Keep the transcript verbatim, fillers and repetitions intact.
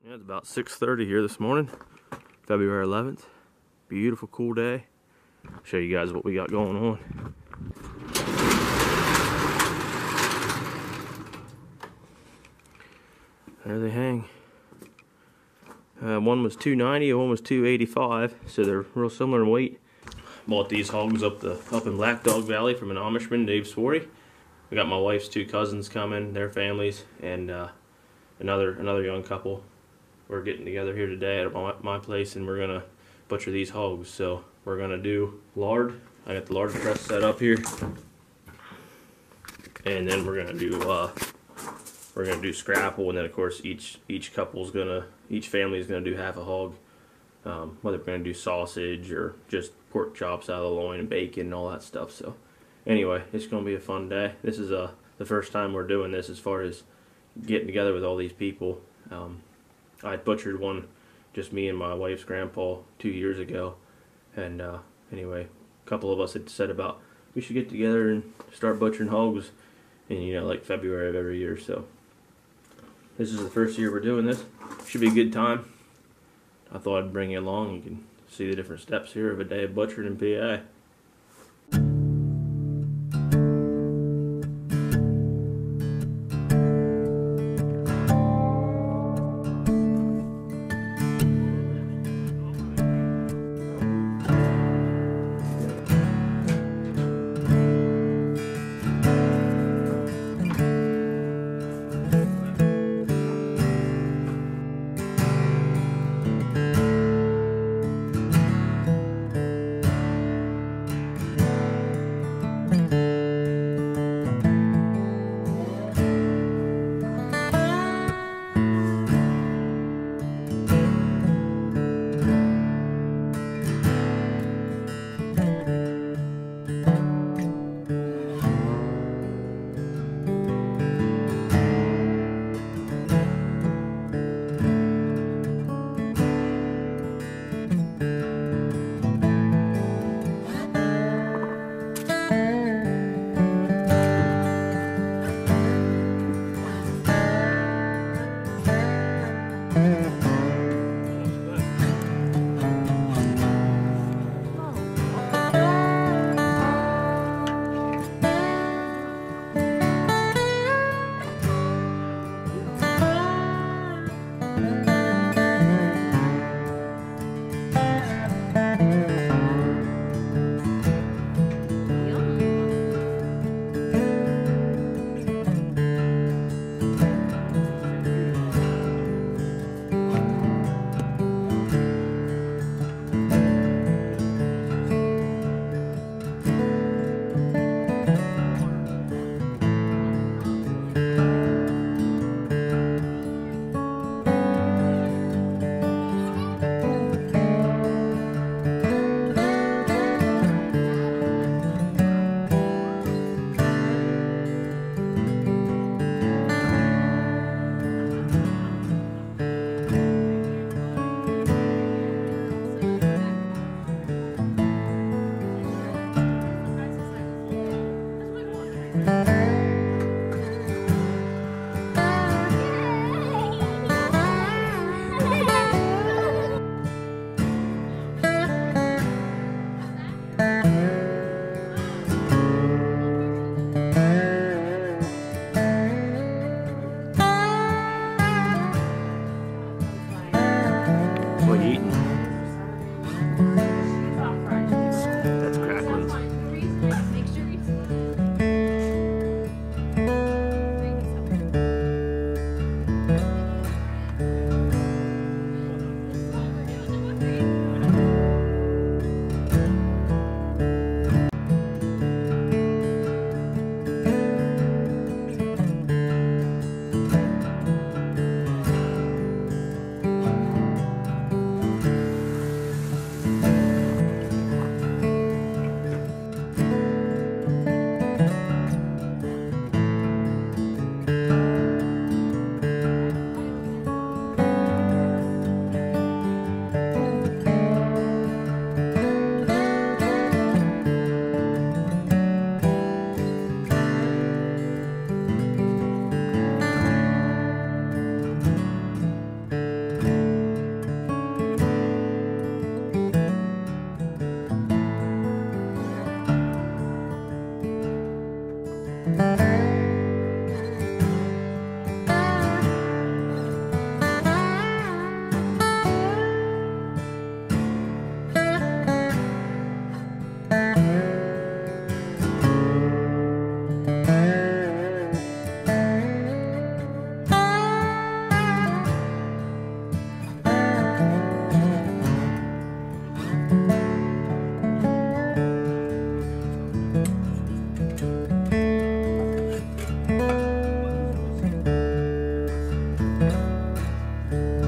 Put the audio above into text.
Yeah, it's about six thirty here this morning, February eleventh. Beautiful, cool day. Show you guys what we got going on. There they hang. Uh, one was two ninety, one was two eighty-five, so they're real similar in weight. Bought these hogs up the up in Black Dog Valley from an Amishman, Dave Swarty. We got my wife's two cousins coming, their families, and uh, another another young couple. We're getting together here today at my, my place, and we're gonna butcher these hogs. So we're gonna do lard. I got the lard press set up here, and then we're gonna do uh, we're gonna do scrapple, and then of course each each couple's gonna each family is gonna do half a hog. Um, whether we're gonna do sausage or just pork chops out of the loin and bacon and all that stuff. So anyway, it's gonna be a fun day. This is uh the first time we're doing this as far as getting together with all these people. Um, I butchered one, just me and my wife's grandpa, two years ago, and uh, anyway, a couple of us had said about we should get together and start butchering hogs in, you know, like February of every year. So this is the first year we're doing this. Should be a good time. I thought I'd bring you along. You can see the different steps here of a day of butchering in P A. it.